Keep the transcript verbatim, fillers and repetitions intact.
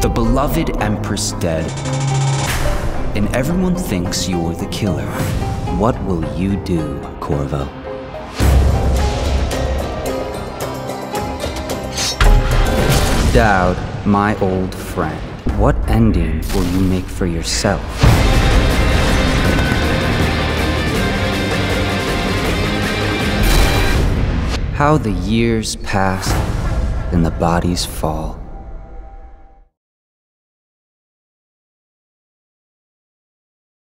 the beloved Empress dead, and everyone thinks you're the killer. What will you do, Corvo? Dowd, my old friend, what ending will you make for yourself? How the years pass and the bodies fall.